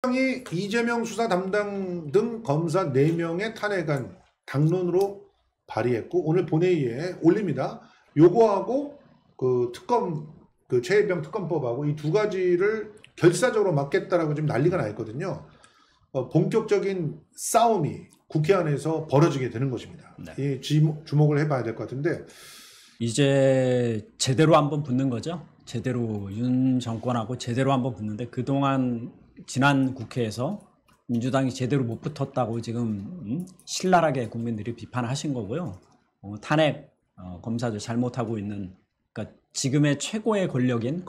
이 이재명 수사 담당 등 검사 4명의 탄핵안 당론으로 발의했고 오늘 본회의에 올립니다. 요거하고 그 특검 그 최혜병 특검법하고 이 두 가지를 결사적으로 막겠다라고 지금 난리가 나 있거든요. 본격적인 싸움이 국회 안에서 벌어지게 되는 것입니다. 네. 주목을 해봐야 될 것 같은데 이제 제대로 한번 붙는 거죠. 제대로 윤 정권하고 제대로 한번 붙는데 그동안 지난 국회에서 민주당이 제대로 못 붙었다고 지금 신랄하게 국민들이 비판하신 거고요. 탄핵 검사들 잘못하고 있는 그러니까 지금의 최고의 권력인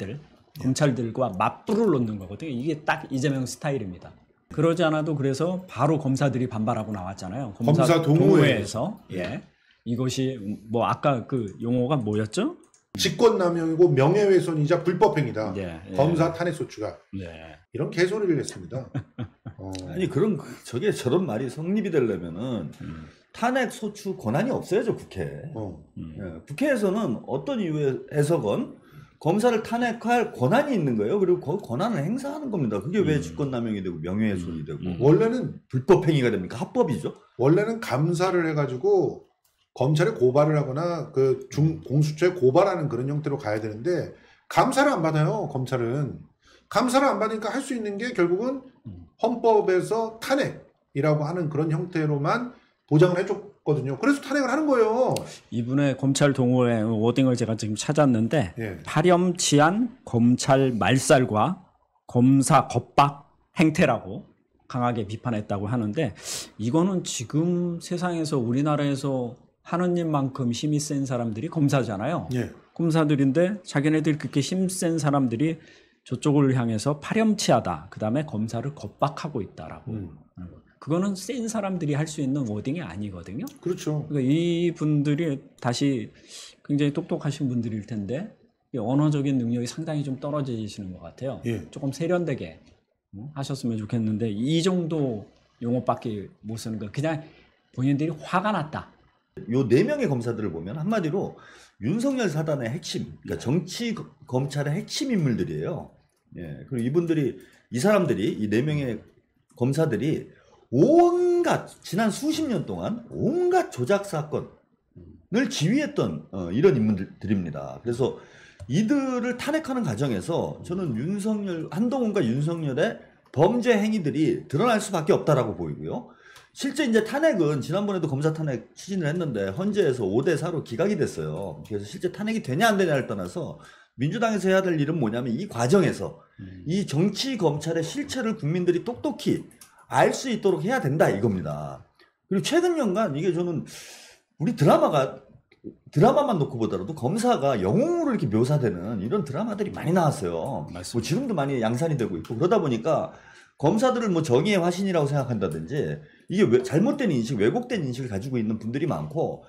검찰들과 맞불을 놓는 거거든요. 이게 딱 이재명 스타일입니다. 그러지 않아도 그래서 바로 검사들이 반발하고 나왔잖아요. 검사 동호회에서. 예. 이것이 뭐 아까 그 용어가 뭐였죠? 직권남용이고 명예훼손이자 불법행위다. 예, 예. 검사 탄핵소추가. 예. 이런 개소리를 했습니다. 아니 저런 말이 성립이 되려면은 탄핵소추 권한이 없어야죠 국회에. 예, 국회에서는 어떤 이유에서건 검사를 탄핵할 권한이 있는 거예요. 그리고 그 권한을 행사하는 겁니다. 그게 왜 직권남용이 되고 명예훼손이 되고 원래는 불법행위가 됩니까? 합법이죠. 원래는 감사를 해가지고 검찰에 고발을 하거나 그 공수처에 고발하는 그런 형태로 가야 되는데 감사를 안 받아요. 검찰은 감사를 안 받으니까 할 수 있는 게 결국은 헌법에서 탄핵이라고 하는 그런 형태로만 보장을 해줬거든요. 그래서 탄핵을 하는 거예요. 이분의 검찰 동호회 워딩을 제가 지금 찾았는데 예. 파렴치한 검찰 말살과 검사 겁박 행태라고 강하게 비판했다고 하는데 이거는 지금 세상에서 우리나라에서 하는 일만큼 힘이 센 사람들이 검사잖아요. 예. 검사들인데 자기네들 그렇게 힘센 사람들이 저쪽을 향해서 파렴치하다. 그다음에 검사를 겁박하고 있다라고. 그거는 센 사람들이 할 수 있는 워딩이 아니거든요. 그렇죠. 그러니까 이분들이 다시 굉장히 똑똑하신 분들일 텐데 언어적인 능력이 상당히 좀 떨어지시는 것 같아요. 예. 조금 세련되게 하셨으면 좋겠는데 이 정도 용어밖에 못 쓰는 거 그냥 본인들이 화가 났다. 요 4명의 검사들을 보면 한마디로 윤석열 사단의 핵심, 그러니까 정치 검찰의 핵심 인물들이에요. 예. 그리고 이 사람들이 이 4명의 검사들이 온갖 지난 수십 년 동안 온갖 조작 사건을 지휘했던 이런 인물들입니다. 그래서 이들을 탄핵하는 과정에서 저는 한동훈과 윤석열의 범죄 행위들이 드러날 수밖에 없다라고 보이고요. 실제 이제 탄핵은 지난번에도 검사 탄핵 추진을 했는데 헌재에서 5대4로 기각이 됐어요. 그래서 실제 탄핵이 되냐 안 되냐를 떠나서 민주당에서 해야 될 일은 뭐냐면 이 과정에서 이 정치 검찰의 실체를 국민들이 똑똑히 알 수 있도록 해야 된다 이겁니다. 그리고 최근 년간 이게 저는 우리 드라마만 놓고 보더라도 검사가 영웅으로 이렇게 묘사되는 이런 드라마들이 많이 나왔어요. 뭐 지금도 많이 양산이 되고 있고 그러다 보니까 검사들을 뭐 정의의 화신이라고 생각한다든지 이게 잘못된 인식, 왜곡된 인식을 가지고 있는 분들이 많고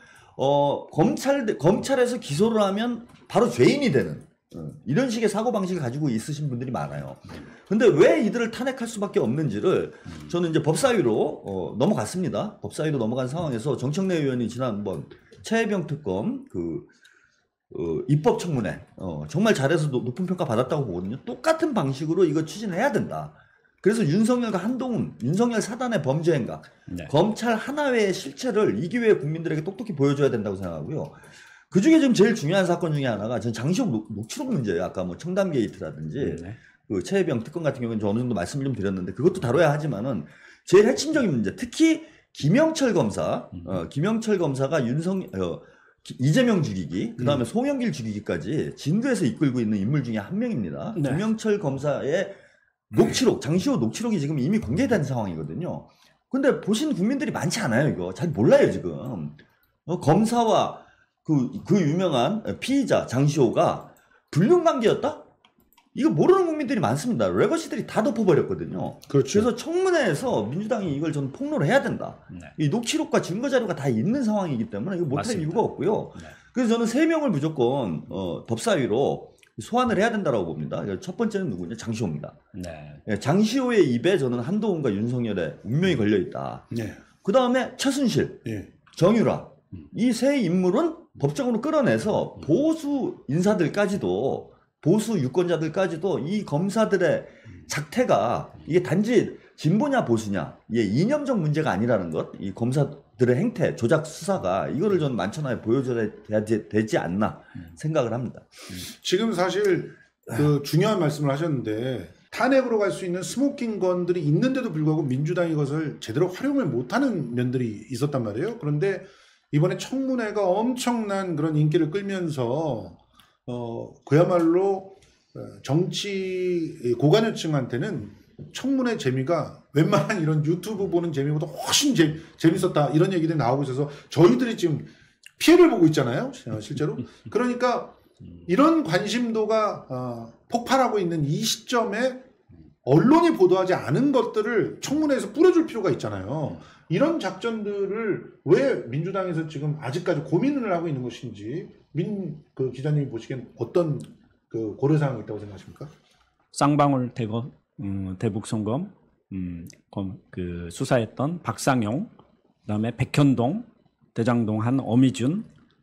검찰에서 기소를 하면 바로 죄인이 되는 이런 식의 사고방식을 가지고 있으신 분들이 많아요. 근데 왜 이들을 탄핵할 수밖에 없는지를 저는 이제 법사위로 넘어갔습니다. 법사위로 넘어간 상황에서 정청래 의원이 지난번 최혜병 특검 입법청문회 정말 잘해서 높은 평가 받았다고 보거든요. 똑같은 방식으로 이거 추진해야 된다. 그래서 윤석열과 한동훈, 윤석열 사단의 범죄 행각, 검찰 하나회의 실체를 이 기회에 국민들에게 똑똑히 보여줘야 된다고 생각하고요. 그 중에 지금 제일 중요한 사건 중에 하나가 전 장시호 녹취록 문제예요. 아까 뭐 청담 게이트라든지 그 최혜병 특검 같은 경우는 어느 정도 말씀을 좀 드렸는데 그것도 다뤄야 하지만은 제일 핵심적인 문제, 특히 김영철 검사가 이재명 죽이기, 그 다음에 송영길 죽이기까지 진도에서 이끌고 있는 인물 중에 한 명입니다. 네. 김영철 검사의 녹취록, 장시호 녹취록이 지금 이미 공개된 상황이거든요. 근데 보신 국민들이 많지 않아요, 이거. 잘 몰라요, 지금. 검사와 그 유명한 피의자 장시호가 불륜관계였다? 이거 모르는 국민들이 많습니다. 레거시들이 다 덮어버렸거든요. 그렇죠. 그래서 청문회에서 민주당이 이걸 저는 폭로를 해야 된다. 이 녹취록과 증거자료가 다 있는 상황이기 때문에 이거 못할 이유가 없고요. 그래서 저는 3명을 무조건 법사위로 소환을 해야 된다고 봅니다. 첫 번째는 누구냐? 장시호입니다. 장시호의 입에 저는 한동훈과 윤석열의 운명이 걸려있다. 그 다음에 최순실, 정유라 이 세 인물은 법적으로 끌어내서 보수 인사들까지도 보수 유권자들까지도 이 검사들의 작태가 이게 단지 진보냐 보수냐, 이게 이념적 문제가 아니라는 것, 이 검사들의 행태, 조작 수사가 이거를 저는 만천하에 보여줘야 되지 않나 생각을 합니다. 지금 사실 그 중요한 말씀을 하셨는데 탄핵으로 갈 수 있는 스모킹 건들이 있는데도 불구하고 민주당이 이것을 제대로 활용을 못하는 면들이 있었단 말이에요. 그런데 이번에 청문회가 엄청난 그런 인기를 끌면서 그야말로 정치 고관여층한테는 청문회 재미가 웬만한 이런 유튜브 보는 재미보다 훨씬 재밌었다 이런 얘기들이 나오고 있어서 저희들이 지금 피해를 보고 있잖아요, 실제로. 그러니까 이런 관심도가 폭발하고 있는 이 시점에 언론이 보도하지 않은 것들을 청문회에서 뿌려줄 필요가 있잖아요. 이런 작전들을 왜 민주당에서 지금 아직까지 고민을 하고 있는 것인지 그 기자님이 보시기엔 어떤 그 고려사항이 있다고 생각하십니까? 쌍방울 대북송검 그 수사했던 박상용, 그다음에 백현동, 대장동 한 어미준,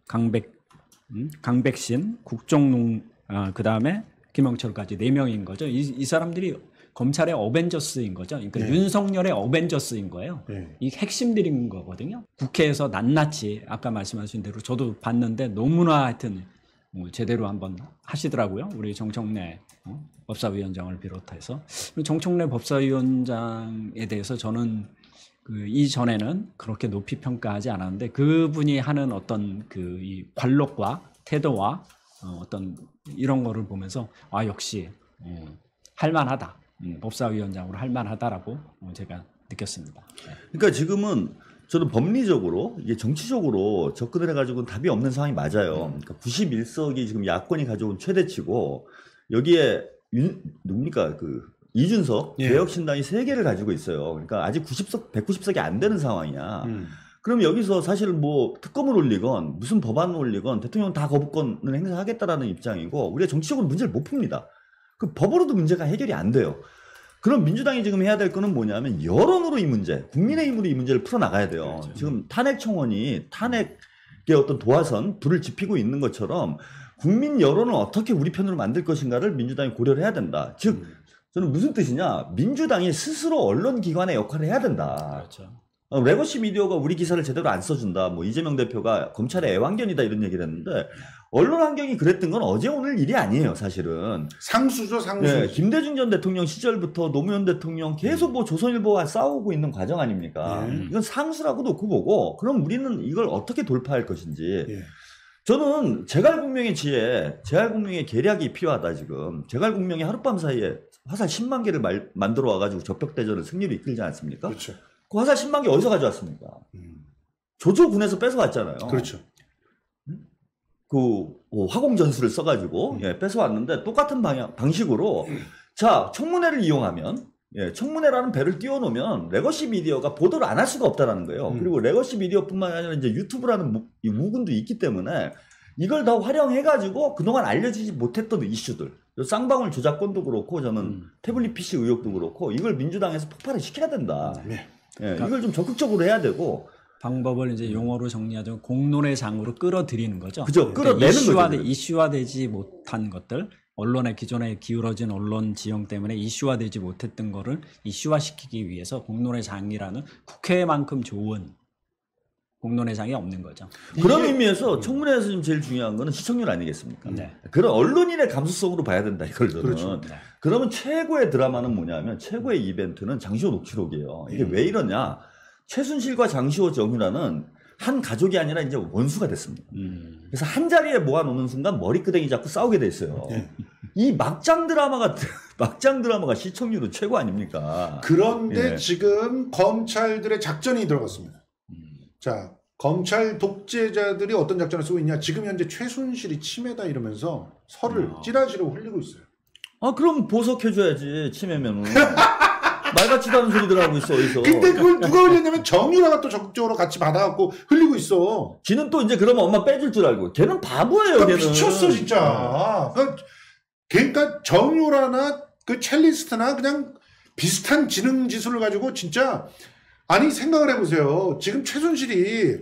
강백신, 국정농, 그다음에 김영철까지 4명인 거죠. 이 사람들이 검찰의 어벤져스인 거죠. 그러니까 네. 윤석열의 어벤져스인 거예요. 네. 이 핵심들인 거거든요. 국회에서 낱낱이 아까 말씀하신 대로 저도 봤는데 너무나 하여튼 제대로 한번 하시더라고요. 우리 정청래 법사위원장을 비롯해서. 정청래 법사위원장에 대해서 저는 그 이전에는 그렇게 높이 평가하지 않았는데 그분이 하는 어떤 그 이 관록과 태도와 어떤 이런 거를 보면서 아 역시 할만하다. 법사위원장으로 할만하다라고 제가 느꼈습니다. 그러니까 지금은 저는 법리적으로 이게 정치적으로 접근을 해가지고는 답이 없는 상황이 맞아요. 그러니까 91석이 지금 야권이 가져온 최대치고 여기에 누굽니까 그 이준석 예. 개혁신당이 3개를 가지고 있어요. 그러니까 아직 190석이 안 되는 상황이야. 그럼 여기서 사실 뭐 특검을 올리건 무슨 법안을 올리건 대통령 다 거부권을 행사하겠다라는 입장이고 우리가 정치적으로 문제를 못 풉니다. 그 법으로도 문제가 해결이 안 돼요. 그럼 민주당이 지금 해야 될 거는 뭐냐면 여론으로 이 문제, 국민의힘으로 이 문제를 풀어나가야 돼요. 그렇죠. 지금 탄핵 청원이 탄핵의 어떤 도화선, 불을 지피고 있는 것처럼 국민 여론을 어떻게 우리 편으로 만들 것인가를 민주당이 고려를 해야 된다. 즉 저는 무슨 뜻이냐, 민주당이 스스로 언론기관의 역할을 해야 된다. 그렇죠. 레거시 미디어가 우리 기사를 제대로 안 써준다. 뭐 이재명 대표가 검찰의 애완견이다 이런 얘기를 했는데 언론 환경이 그랬던 건 어제 오늘 일이 아니에요, 사실은. 상수죠, 상수. 네, 김대중 전 대통령 시절부터 노무현 대통령 계속 뭐 조선일보와 싸우고 있는 과정 아닙니까? 이건 상수라고 놓고 보고 그럼 우리는 이걸 어떻게 돌파할 것인지. 예. 저는 제갈공명의 지혜, 제갈공명의 계략이 필요하다 지금. 제갈공명이 하룻밤 사이에 화살 10만 개를 만들어 와가지고 적벽대전을 승리로 이끌지 않습니까? 그렇죠. 그 화살 10만 개 어디서 가져왔습니까? 조조군에서 뺏어왔잖아요. 그렇죠. 그 화공 전술을 써가지고 뺏어왔는데 똑같은 방식으로 자 청문회를 이용하면 청문회라는 배를 띄워놓으면 레거시 미디어가 보도를 안 할 수가 없다라는 거예요. 그리고 레거시 미디어뿐만 아니라 이제 유튜브라는 무군도 있기 때문에 이걸 더 활용해가지고 그동안 알려지지 못했던 이슈들, 쌍방울 조작건도 그렇고 저는 태블릿 PC 의혹도 그렇고 이걸 민주당에서 폭발을 시켜야 된다. 네. 이걸 좀 적극적으로 해야 되고. 방법을 이제 용어로 정리하자면 공론의 장으로 끌어들이는 거죠. 그죠. 그러니까 끌어내는 거죠. 이슈화되지 못한 것들, 언론의 기존에 기울어진 언론 지형 때문에 이슈화되지 못했던 거를 이슈화시키기 위해서 공론의 장이라는 국회만큼 좋은 공론의 장이 없는 거죠. 그런 의미에서 청문회에서 지금 제일 중요한 거는 시청률 아니겠습니까? 네. 그런 언론인의 감수성으로 봐야 된다 이걸 저는. 그렇죠. 네. 그러면 최고의 드라마는 뭐냐면 최고의 이벤트는 장시호 녹취록이에요. 이게 왜 이러냐? 최순실과 장시호 정유라는 한 가족이 아니라 이제 원수가 됐습니다. 그래서 한 자리에 모아놓는 순간 머리끄댕이 잡고 싸우게 돼 있어요. 이 막장 드라마가 시청률은 최고 아닙니까? 그런데 지금 검찰들의 작전이 들어갔습니다. 자, 검찰 독재자들이 어떤 작전을 쓰고 있냐? 지금 현재 최순실이 치매다 이러면서 설을 찌라시로 흘리고 있어요. 아 그럼 보석해줘야지 치매면은. 말 같지도 않은 소리들 하고 있어 어디서. 근데 그걸 누가 흘렸냐면 정유라가 또 적극적으로 같이 받아갖고 흘리고 있어. 지는 또 이제 그러면 엄마 빼줄 줄 알고. 걔는 바보예요. 그러니까 걔는. 미쳤어 진짜. 그러니까 정유라나 그 첼리스트나 그냥 비슷한 지능 지수를 가지고 진짜 아니 생각을 해보세요. 지금 최순실이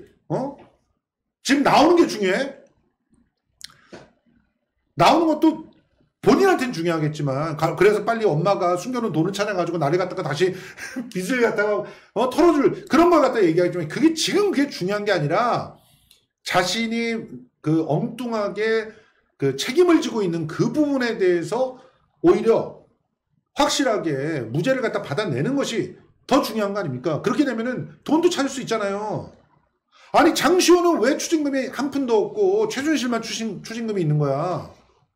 지금 나오는 게 중요해. 나오는 것도 본인한테는 중요하겠지만 그래서 빨리 엄마가 숨겨놓은 돈을 찾아가지고 나를 갖다가 다시 빚을 갖다가 털어줄 그런 걸 갖다 얘기하지만 그게 지금 그게 중요한 게 아니라 자신이 그 엉뚱하게 그 책임을 지고 있는 그 부분에 대해서 오히려 확실하게 무죄를 갖다 받아내는 것이 더 중요한 거 아닙니까? 그렇게 되면은 돈도 찾을 수 있잖아요. 아니 장시호는 왜 추징금이 한 푼도 없고 최순실만 추징금이 있는 거야?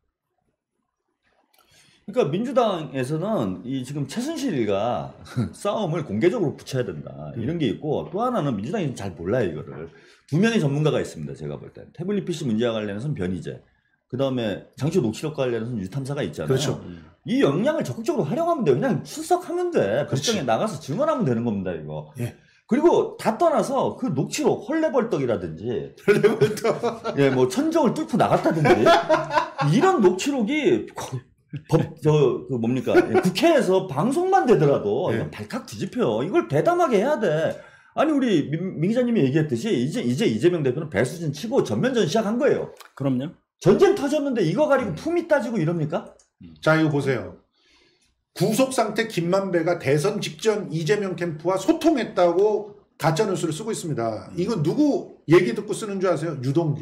그러니까 민주당에서는 이 지금 최순실과 싸움을 공개적으로 붙여야 된다 이런 게 있고 또 하나는 민주당이 잘 몰라요 이거를. 두 명의 전문가가 있습니다. 제가 볼 때 태블릿 PC 문제와 관련해서는 변희재, 그 다음에 장시호 녹취록과 관련해서는 유탐사가 있잖아요. 그렇죠. 이 역량을 적극적으로 활용하면 돼요. 그냥 출석하면 돼. 법정에 나가서 증언하면 되는 겁니다 이거. 예. 그리고 다 떠나서 그 녹취록 헐레벌떡이라든지 예, 뭐 천정을 뚫고 나갔다든지 이런 녹취록이 그 뭡니까? 국회에서 방송만 되더라도 이건 발칵 뒤집혀요. 이걸 대담하게 해야 돼. 아니 우리 민 기자님이 얘기했듯이 이제 이재명 대표는 배수진 치고 전면전 시작한 거예요. 그럼요. 전쟁 터졌는데 이거 가지고 품위 따지고 이럽니까? 자 이거 보세요. 구속 상태 김만배가 대선 직전 이재명 캠프와 소통했다고 가짜뉴스를 쓰고 있습니다. 이거 누구 얘기 듣고 쓰는 줄 아세요? 유동규.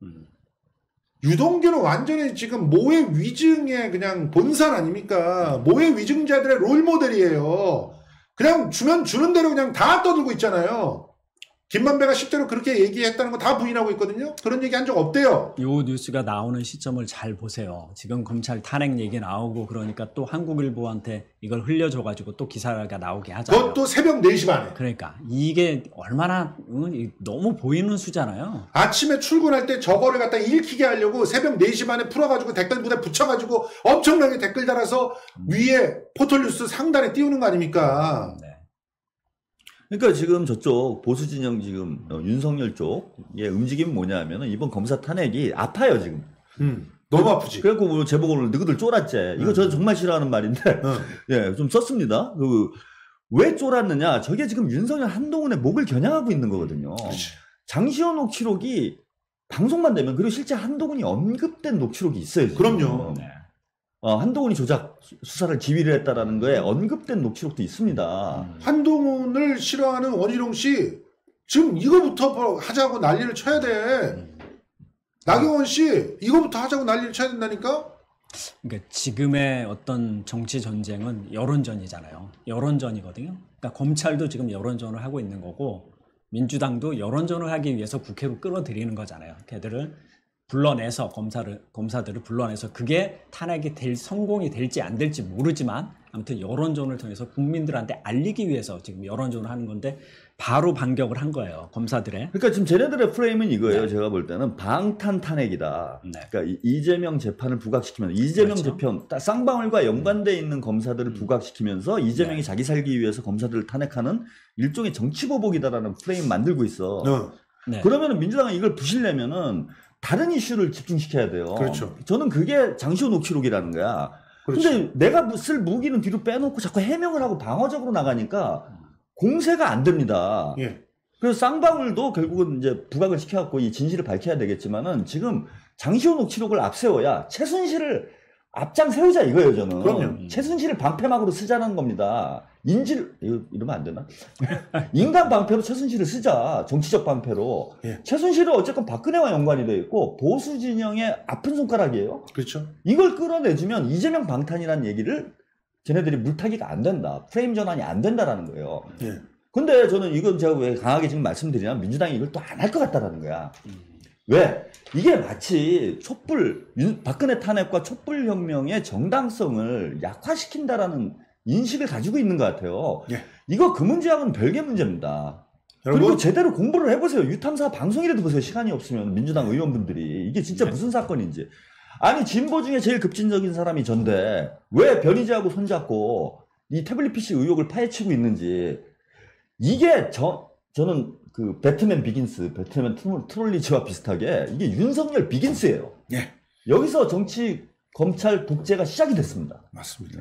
유동규는 완전히 지금 모해 위증의 그냥 본산 아닙니까? 모해 위증자들의 롤모델이에요. 그냥 주면 주는 대로 그냥 다 떠들고 있잖아요. 김만배가 실제로 그렇게 얘기했다는 거 다 부인하고 있거든요. 그런 얘기 한 적 없대요. 요 뉴스가 나오는 시점을 잘 보세요. 지금 검찰 탄핵 얘기 나오고 그러니까 또 한국일보한테 이걸 흘려줘가지고 또 기사가 나오게 하잖아요. 그것도 새벽 4시 반에. 그러니까 이게 얼마나 너무 보이는 수잖아요. 아침에 출근할 때 저거를 갖다 읽히게 하려고 새벽 4시 반에 풀어가지고 댓글 부대 붙여가지고 엄청나게 댓글 달아서 위에 포털뉴스 상단에 띄우는 거 아닙니까? 네. 그러니까 지금 저쪽 보수 진영 지금 윤석열 쪽의 움직임이 뭐냐면은 이번 검사 탄핵이 아파요 지금. 너무 아프지. 그래갖고 뭐 제목을 너희들 쫄았지. 이거 저 정말 싫어하는 말인데 예, 좀 썼습니다. 왜 쫄았느냐? 저게 지금 윤석열 한동훈의 목을 겨냥하고 있는 거거든요. 그렇지. 장시호 녹취록이 방송만 되면 그리고 실제 한동훈이 언급된 녹취록이 있어요. 지금. 그럼요. 네. 한동훈이 조작 수사를 지휘를 했다라는 거에 언급된 녹취록도 있습니다. 한동훈을 싫어하는 원희룡 씨 지금 이거부터 하자고 난리를 쳐야 돼. 나경원 씨 이거부터 하자고 난리를 쳐야 된다니까. 그러니까 지금의 어떤 정치 전쟁은 여론전이잖아요. 여론전이거든요. 그러니까 검찰도 지금 여론전을 하고 있는 거고 민주당도 여론전을 하기 위해서 국회로 끌어들이는 거잖아요. 걔들을 불러내서 검사들을 불러내서 그게 탄핵이 성공이 될지 안 될지 모르지만 아무튼 여론전을 통해서 국민들한테 알리기 위해서 지금 여론전을 하는 건데 바로 반격을 한 거예요. 검사들의. 그러니까 지금 쟤네들의 프레임은 이거예요. 제가 볼 때는 방탄 탄핵이다. 네. 그러니까 이재명 재판을 부각시키면서 이재명 그렇죠. 재판 쌍방울과 연관돼 있는 검사들을 부각시키면서 이재명이 자기 살기 위해서 검사들을 탄핵하는 일종의 정치 보복이다라는 프레임 만들고 있어. 네. 그러면은 민주당은 이걸 부시려면은 다른 이슈를 집중시켜야 돼요. 그렇죠. 저는 그게 장시호 녹취록이라는 거야. 그렇죠. 근데 내가 쓸 무기는 뒤로 빼놓고 자꾸 해명을 하고 방어적으로 나가니까 공세가 안 됩니다. 예. 그래서 쌍방울도 결국은 이제 부각을 시켜갖고 이 진실을 밝혀야 되겠지만은 지금 장시호 녹취록을 앞세워야 최순실을 앞장 세우자 이거예요, 저는. 그럼요. 최순실을 방패막으로 쓰자는 겁니다. 이러면 안 되나? 인간 방패로 최순실을 쓰자. 정치적 방패로. 예. 최순실은 어쨌건 박근혜와 연관이 되어 있고 보수 진영의 아픈 손가락이에요. 그렇죠. 이걸 끌어내주면 이재명 방탄이라는 얘기를 쟤네들이 물타기가 안 된다. 프레임 전환이 안 된다라는 거예요. 예. 근데 저는 이건 제가 왜 강하게 지금 말씀드리냐면 민주당이 이걸 또 안 할 것 같다라는 거야. 왜? 이게 마치 박근혜 탄핵과 촛불혁명의 정당성을 약화시킨다라는 인식을 가지고 있는 것 같아요. 예. 이거 그 문제하고는 별개 문제입니다. 여러분 그리고 제대로 공부를 해보세요. 유탐사 방송이라도 보세요. 시간이 없으면 민주당 의원분들이 이게 진짜 무슨 사건인지. 아니 진보 중에 제일 급진적인 사람이 전데 왜 변희재하고 손잡고 이 태블릿 PC 의혹을 파헤치고 있는지. 이게 저는 그 배트맨 비긴스, 배트맨 트롤리지와 비슷하게 이게 윤석열 비긴스예요. 예. 여기서 정치 검찰 독재가 시작이 됐습니다. 맞습니다.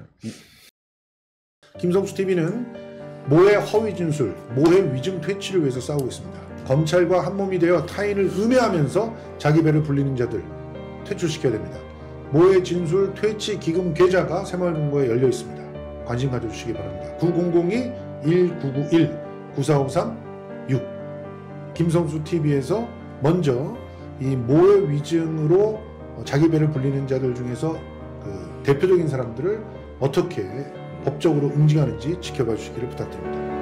김성수 TV는 모해 허위 진술, 모해 위증 퇴치를 위해서 싸우고 있습니다. 검찰과 한몸이 되어 타인을 음해하면서 자기 배를 불리는 자들 퇴출시켜야 됩니다. 모의 진술 퇴치 기금 계좌가 새마을금고에 열려 있습니다. 관심 가져주시기 바랍니다. 9002-1991-9453-6 김성수 TV에서 먼저 이 모의 위증으로 자기 배를 불리는 자들 중에서 그 대표적인 사람들을 어떻게 법적으로 응징하는지 지켜봐 주시기를 부탁드립니다.